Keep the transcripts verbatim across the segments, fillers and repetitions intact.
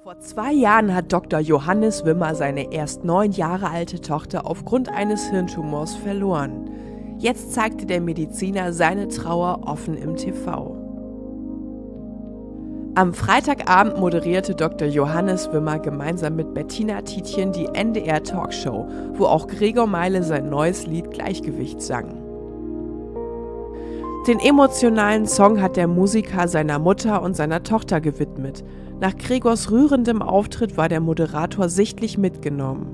Vor zwei Jahren hat Doktor Johannes Wimmer seine erst neun Jahre alte Tochter aufgrund eines Hirntumors verloren. Jetzt zeigte der Mediziner seine Trauer offen im T V. Am Freitagabend moderierte Doktor Johannes Wimmer gemeinsam mit Bettina Tietjen die N D R-Talkshow, wo auch Gregor Meile sein neues Lied Gleichgewicht sang. Den emotionalen Song hat der Musiker seiner Mutter und seiner Tochter gewidmet. Nach Gregors rührendem Auftritt war der Moderator sichtlich mitgenommen.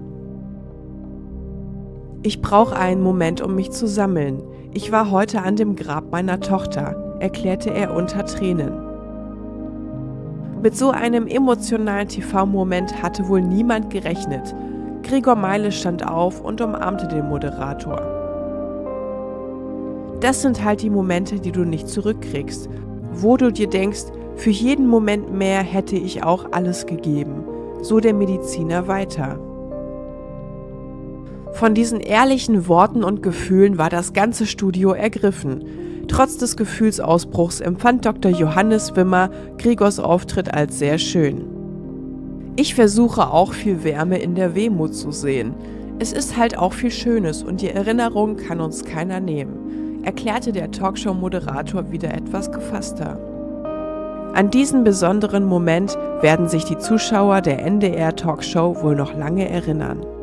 Ich brauche einen Moment, um mich zu sammeln. Ich war heute an dem Grab meiner Tochter, erklärte er unter Tränen. Mit so einem emotionalen T V-Moment hatte wohl niemand gerechnet. Gregor Meile stand auf und umarmte den Moderator. Das sind halt die Momente, die du nicht zurückkriegst, wo du dir denkst, für jeden Moment mehr hätte ich auch alles gegeben, so der Mediziner weiter. Von diesen ehrlichen Worten und Gefühlen war das ganze Studio ergriffen. Trotz des Gefühlsausbruchs empfand Doktor Johannes Wimmer Gregors Auftritt als sehr schön. Ich versuche auch viel Wärme in der Wehmut zu sehen. Es ist halt auch viel Schönes und die Erinnerung kann uns keiner nehmen, erklärte der Talkshow-Moderator wieder etwas gefasster. An diesen besonderen Moment werden sich die Zuschauer der N D R-Talkshow wohl noch lange erinnern.